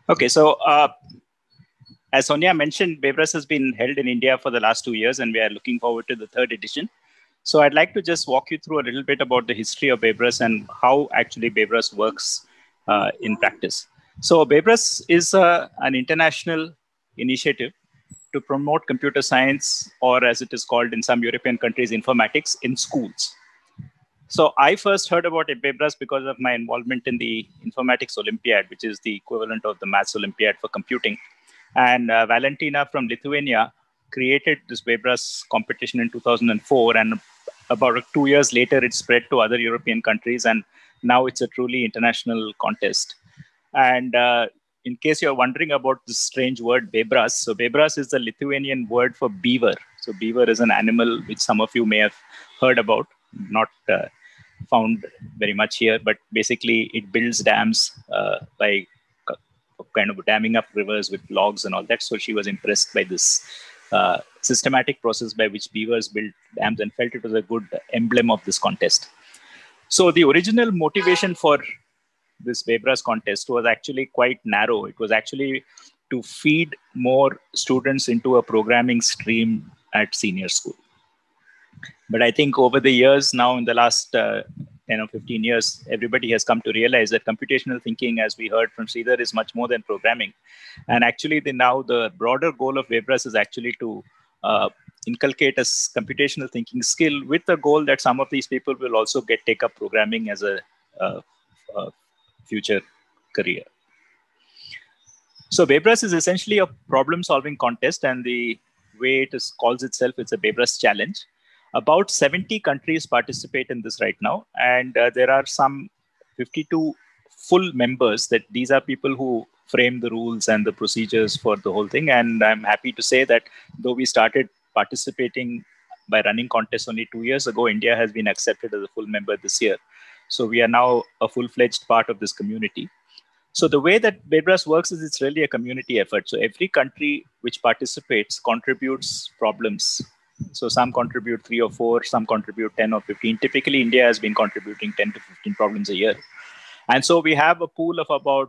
Okay, so as Sonia mentioned, Bebras has been held in India for the last 2 years, and we are looking forward to the third edition. So I'd like to just walk you through a little bit about the history of Bebras and how actually Bebras works in practice. So Bebras is an international initiative to promote computer science, or as it is called in some European countries, informatics in schools. So I first heard about Bebras because of my involvement in the Informatics Olympiad, which is the equivalent of the Maths Olympiad for computing. And Valentina from Lithuania created this Bebras competition in 2004. And about 2 years later, it spread to other European countries. And now it's a truly international contest. And in case you're wondering about this strange word, Bebras, so Bebras is the Lithuanian word for beaver. So beaver is an animal which some of you may have heard about, not found very much here, but basically it builds dams by kind of damming up rivers with logs and all that. So she was impressed by this systematic process by which beavers build dams and felt it was a good emblem of this contest. So the original motivation for this Bebras contest was actually quite narrow. It was actually to feed more students into a programming stream at senior school. But I think over the years now, in the last 10 or 15 years, everybody has come to realize that computational thinking, as we heard from Sridhar, is much more than programming. And actually, now the broader goal of Webras is actually to inculcate a computational thinking skill with the goal that some of these people will also take up programming as a future career. So Bebras is essentially a problem-solving contest, and the way it calls itself, it's a Bebras challenge. About 70 countries participate in this right now, and there are some 52 full members. That these are people who frame the rules and the procedures for the whole thing. And I'm happy to say that though we started participating by running contests only 2 years ago, India has been accepted as a full member this year. So we are now a full-fledged part of this community. So the way that Bebras works is it's really a community effort. So every country which participates contributes problems. So some contribute 3 or 4, some contribute 10 or 15. Typically, India has been contributing 10 to 15 problems a year. And so we have a pool of about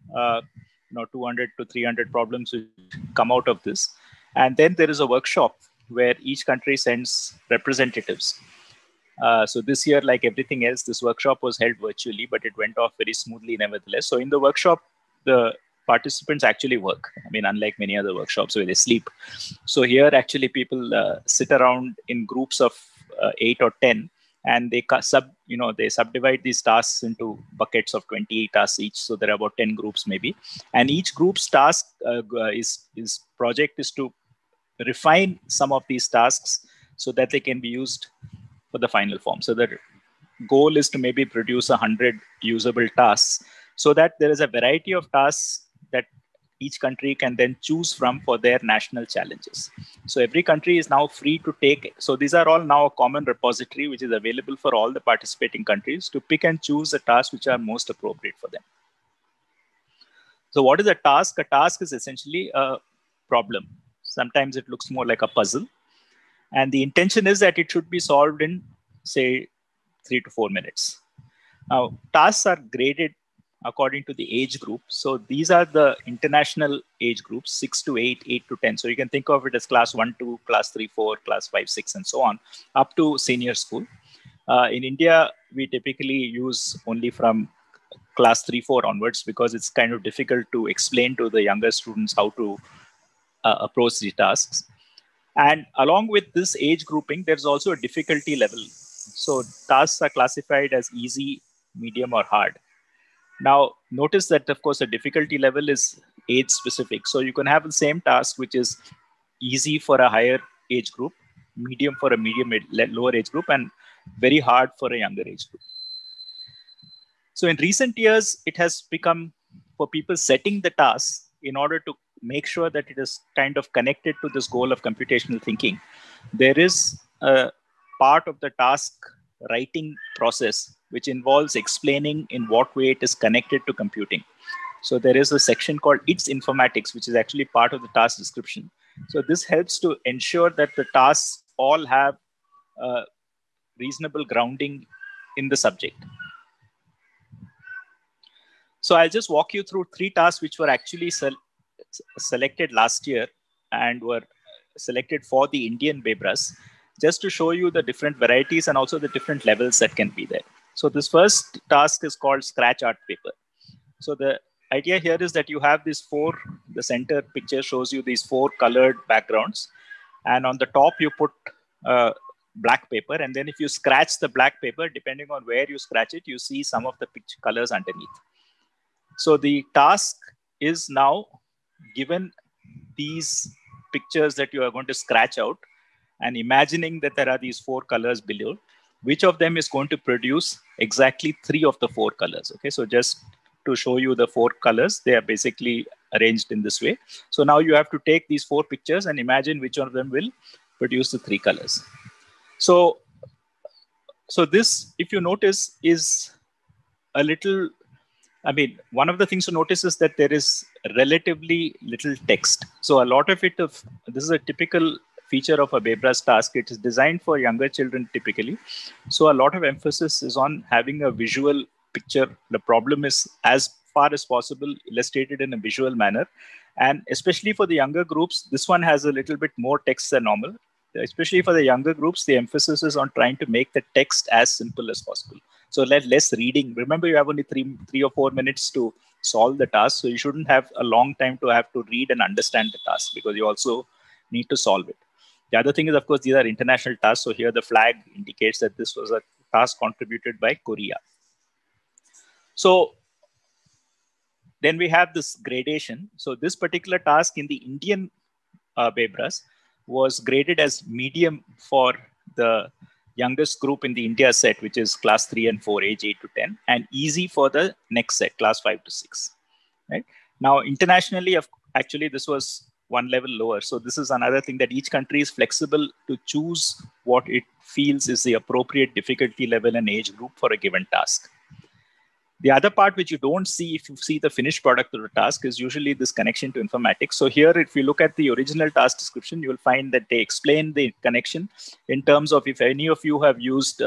200 to 300 problems which come out of this. And then there is a workshop where each country sends representatives. So this year, like everything else, this workshop was held virtually, but it went off very smoothly nevertheless. So in the workshop, the participants actually work. I mean, unlike many other workshops where they sleep. So here, actually, people sit around in groups of 8 or 10, and they subdivide these tasks into buckets of 20 tasks each. So there are about 10 groups maybe, and each group's task is project is to refine some of these tasks so that they can be used for the final form. So the goal is to maybe produce 100 usable tasks so that there is a variety of tasks that each country can then choose from for their national challenges. So every country is now free to take. So these are all now a common repository, which is available for all the participating countries to pick and choose the tasks which are most appropriate for them. So what is a task? A task is essentially a problem. Sometimes it looks more like a puzzle. And the intention is that it should be solved in, say, 3 to 4 minutes. Now, tasks are graded according to the age group. So these are the international age groups, 6 to 8, 8 to 10. So you can think of it as class 1, 2, class 3, 4, class 5, 6, and so on, up to senior school. In India, we typically use only from class 3, 4 onwards because it's kind of difficult to explain to the younger students how to approach the tasks. And along with this age grouping, there's also a difficulty level. So tasks are classified as easy, medium, or hard. Now, notice that, of course, the difficulty level is age specific. So you can have the same task, which is easy for a higher age group, medium for a lower age group, and very hard for a younger age group. So in recent years, it has become for people setting the tasks in order to make sure that it is kind of connected to this goal of computational thinking. There is a part of the task writing process which involves explaining in what way it is connected to computing. So there is a section called It's Informatics, which is actually part of the task description. So this helps to ensure that the tasks all have reasonable grounding in the subject. So I'll just walk you through 3 tasks which were actually selected last year and were selected for the Indian BayBRUS, just to show you the different varieties and also the different levels that can be there. So this first task is called Scratch Art Paper. So the idea here is that you have these 4, the center picture shows you these 4 colored backgrounds. And on the top, you put black paper. And then if you scratch the black paper, depending on where you scratch it, you see some of the picture colors underneath. So the task is now given these pictures that you are going to scratch out and imagining that there are these 4 colors below, which of them is going to produce exactly 3 of the 4 colors. Okay, so just to show you the 4 colors, they are basically arranged in this way. So now you have to take these 4 pictures and imagine which one of them will produce the 3 colors. So this, if you notice, is a little, I mean, one of the things to notice is that there is relatively little text. So a lot of it, this is a typical feature of a BayBRUS task. It is designed for younger children typically. So a lot of emphasis is on having a visual picture. The problem is, as far as possible, illustrated in a visual manner. And especially for the younger groups, this one has a little bit more text than normal. Especially for the younger groups, the emphasis is on trying to make the text as simple as possible. So less reading. Remember, you have only 3 or 4 minutes to solve the task. So you shouldn't have a long time to have to read and understand the task, because you also need to solve it. The other thing is, of course, these are international tasks. So here the flag indicates that this was a task contributed by Korea. So then we have this gradation. So this particular task in the Indian BayBRUS was graded as medium for the youngest group in the India set, which is class 3 and 4, age 8 to 10, and easy for the next set, class 5 to 6. Right? Now, internationally, actually, this was one level lower. So this is another thing, that each country is flexible to choose what it feels is the appropriate difficulty level and age group for a given task. The other part which you don't see if you see the finished product of the task is usually this connection to informatics. So here, if you look at the original task description, you will find that they explain the connection in terms of, if any of you have used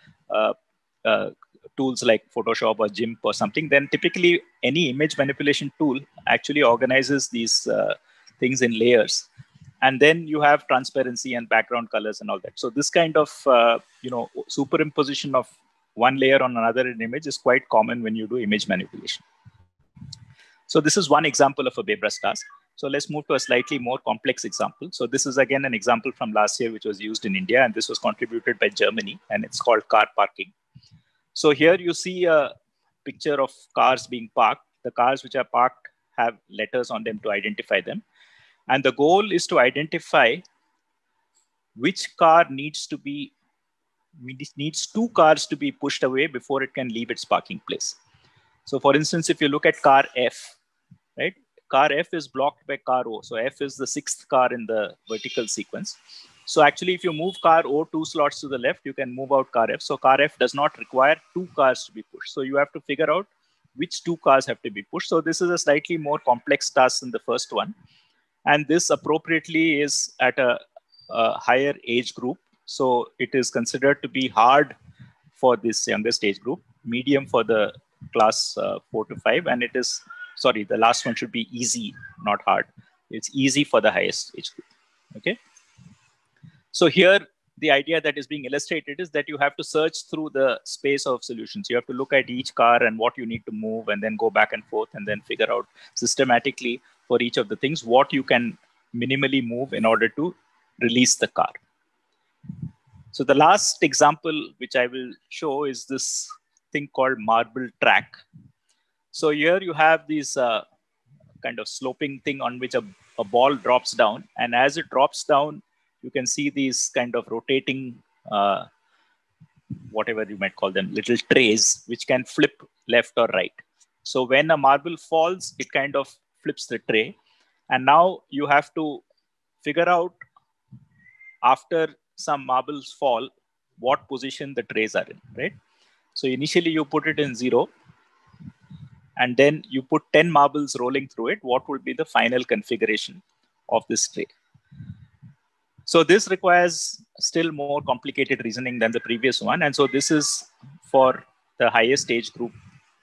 tools like Photoshop or GIMP or something, then typically any image manipulation tool actually organizes these things in layers. And then you have transparency and background colors and all that. So this kind of superimposition of one layer on another in image is quite common when you do image manipulation. So this is one example of a BayBRUS task. So let's move to a slightly more complex example. So this is again an example from last year, which was used in India, and this was contributed by Germany, and it's called car parking. So here you see a picture of cars being parked. The cars which are parked have letters on them to identify them. And the goal is to identify which car needs 2 cars to be pushed away before it can leave its parking place. So for instance, if you look at car F, right? Car F is blocked by car O. So F is the 6th car in the vertical sequence. So actually, if you move car O 2 slots to the left, you can move out car F. So car F does not require 2 cars to be pushed. So you have to figure out which 2 cars have to be pushed. So this is a slightly more complex task than the first one. And this appropriately is at a higher age group. So it is considered to be hard for this youngest age group, medium for the class 4 to 5. And it is, sorry, the last one should be easy, not hard. It's easy for the highest age group. Okay. So here, the idea that is being illustrated is that you have to search through the space of solutions. You have to look at each car and what you need to move, and then go back and forth, and then figure out systematically for each of the things what you can minimally move in order to release the car. So the last example which I will show is this thing called marble track. So here you have these kind of sloping thing on which a ball drops down. And as it drops down, you can see these kind of rotating, whatever you might call them, little trays, which can flip left or right. So when a marble falls, it kind of flips the tray. And now you have to figure out, after some marbles fall, what position the trays are in, right? So initially you put it in 0, and then you put 10 marbles rolling through it. What would be the final configuration of this tray? So this requires still more complicated reasoning than the previous one. And so this is for the highest age group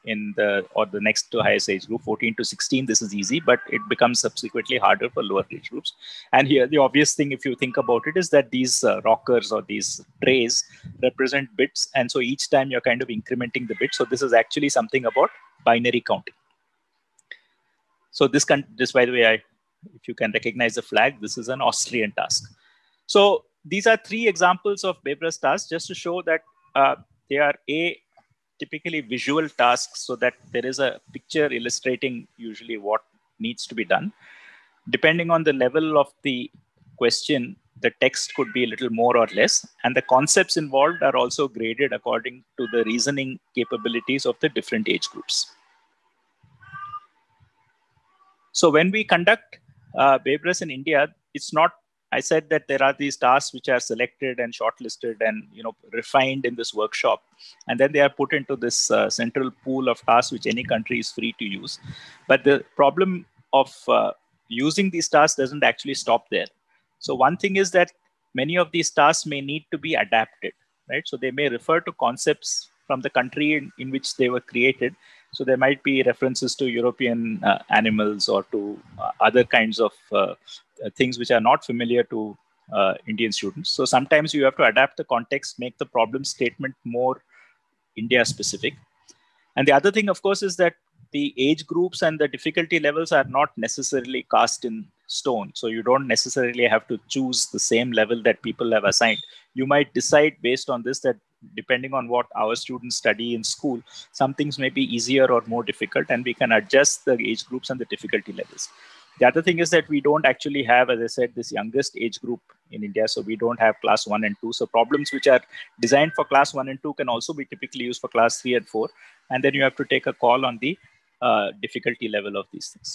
in the next to highest age group, 14 to 16, this is easy, but it becomes subsequently harder for lower age groups. And here, the obvious thing, if you think about it, is that these rockers or these trays represent bits. And so each time you're kind of incrementing the bits. So this is actually something about binary counting. So this, by the way, if you can recognize the flag, this is an Austrian task. So these are three examples of Weber's tasks, just to show that they are typically visual tasks, so that there is a picture illustrating usually what needs to be done. Depending on the level of the question, the text could be a little more or less, and the concepts involved are also graded according to the reasoning capabilities of the different age groups. So when we conduct Weber's in India, it's not, I said that there are these tasks which are selected and shortlisted and refined in this workshop, and then they are put into this central pool of tasks which any country is free to use. But the problem of using these tasks doesn't actually stop there. So one thing is that many of these tasks may need to be adapted, right? So they may refer to concepts from the country in which they were created. So there might be references to European animals or to other kinds of things which are not familiar to Indian students. So sometimes you have to adapt the context, make the problem statement more India specific. And the other thing, of course, is that the age groups and the difficulty levels are not necessarily cast in stone. So you don't necessarily have to choose the same level that people have assigned. You might decide based on this that depending on what our students study in school, some things may be easier or more difficult, and we can adjust the age groups and the difficulty levels. The other thing is that we don't actually have, as I said, this youngest age group in India. So we don't have class 1 and 2. So problems which are designed for class 1 and 2 can also be typically used for class 3 and 4. And then you have to take a call on the difficulty level of these things.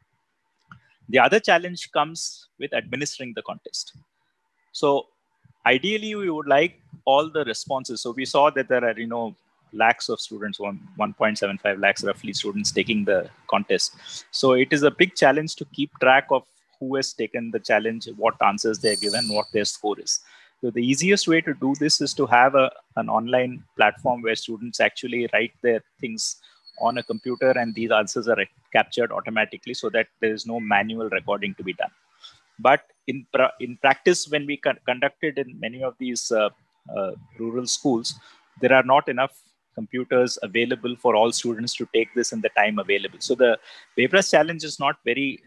The other challenge comes with administering the contest. So ideally, we would like all the responses. So we saw that there are, lakhs of students, 1.75 lakhs roughly students taking the contest. So it is a big challenge to keep track of who has taken the challenge, what answers they're given, what their score is. So the easiest way to do this is to have an online platform where students actually write their things on a computer, and these answers are captured automatically so that there is no manual recording to be done. But in practice, when we conducted in many of these rural schools, there are not enough computers available for all students to take this in the time available. So the Weber's challenge is not very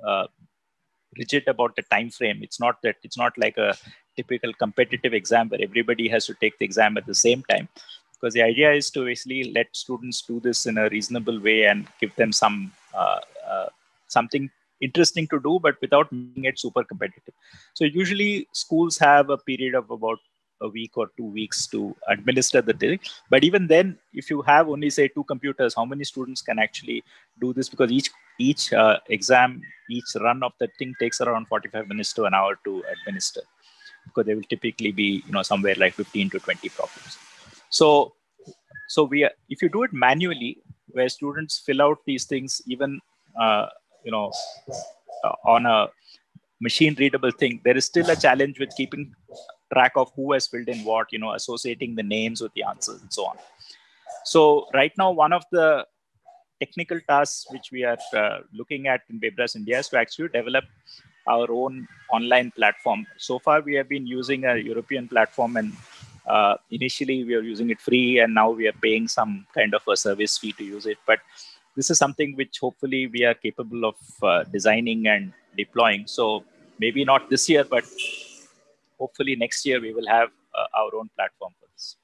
rigid about the time frame. It's not like a typical competitive exam where everybody has to take the exam at the same time, because the idea is to basically let students do this in a reasonable way and give them some something interesting to do, but without making it super competitive. So usually schools have a period of about a week or 2 weeks to administer the thing. But even then, if you have only say 2 computers, how many students can actually do this? Because each exam, each run of the thing takes around 45 minutes to an hour to administer, because there will typically be somewhere like 15 to 20 problems. So if you do it manually, where students fill out these things, even on a machine readable thing, there is still a challenge with keeping track of who has filled in what, associating the names with the answers and so on. So right now, one of the technical tasks which we are looking at in Weber's India is to actually develop our own online platform. So far, we have been using a European platform, and initially we are using it free, and now we are paying some kind of a service fee to use it. But this is something which hopefully we are capable of designing and deploying. So maybe not this year, but hopefully next year we will have our own platform for this.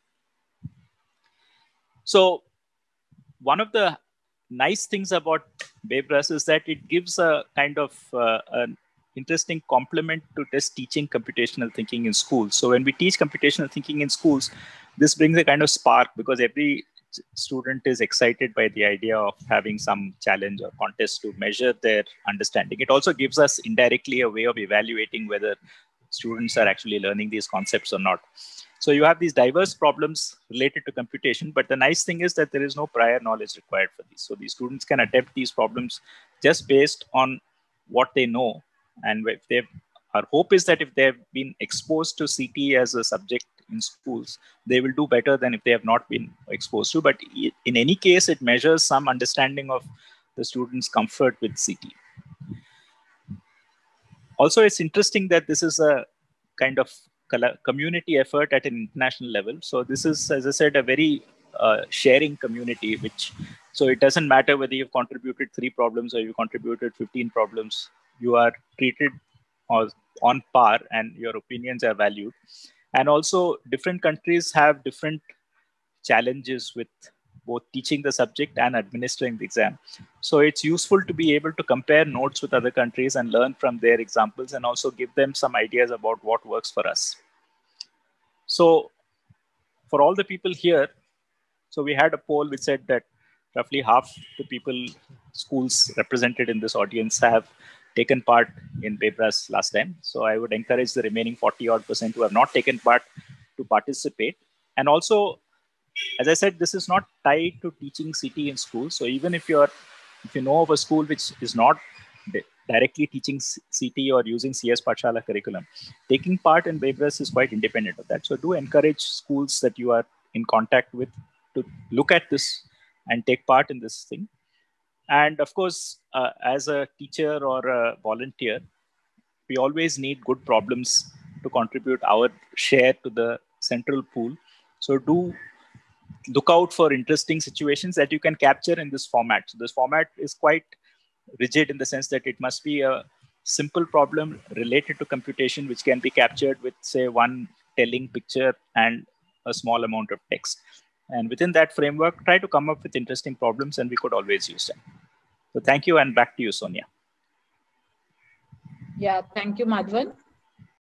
So one of the nice things about Weber's is that it gives a kind of an interesting complement to just teaching computational thinking in schools. So when we teach computational thinking in schools, this brings a kind of spark, because every student is excited by the idea of having some challenge or contest to measure their understanding. It also gives us indirectly a way of evaluating whether students are actually learning these concepts or not. So you have these diverse problems related to computation, but the nice thing is that there is no prior knowledge required for these. So these students can attempt these problems just based on what they know. And if our hope is that if they've been exposed to CT as a subject in schools, they will do better than if they have not been exposed to. But in any case, it measures some understanding of the students' comfort with CT. Also, it's interesting that this is a kind of community effort at an international level. So this is, as I said, a very sharing community, so it doesn't matter whether you've contributed 3 problems or you contributed 15 problems, you are treated on par and your opinions are valued. And also different countries have different challenges with both teaching the subject and administering the exam. So it's useful to be able to compare notes with other countries and learn from their examples, and also give them some ideas about what works for us. So for all the people here, so we had a poll which said that roughly half the people, schools represented in this audience, have taken part in BEBRAS last time. So I would encourage the remaining 40% who have not taken part to participate. And also, as I said, this is not tied to teaching CT in schools. So even if you know of a school which is not directly teaching CT or using CS Pathshala curriculum, taking part in BEBRAS is quite independent of that. So do encourage schools that you are in contact with to look at this and take part in this thing. And of course, as a teacher or a volunteer, we always need good problems to contribute our share to the central pool. So do look out for interesting situations that you can capture in this format. So this format is quite rigid in the sense that it must be a simple problem related to computation, which can be captured with, say, one telling picture and a small amount of text. And within that framework, try to come up with interesting problems, and we could always use them. So thank you, and back to you, Sonia. Yeah, thank you, Madhavan.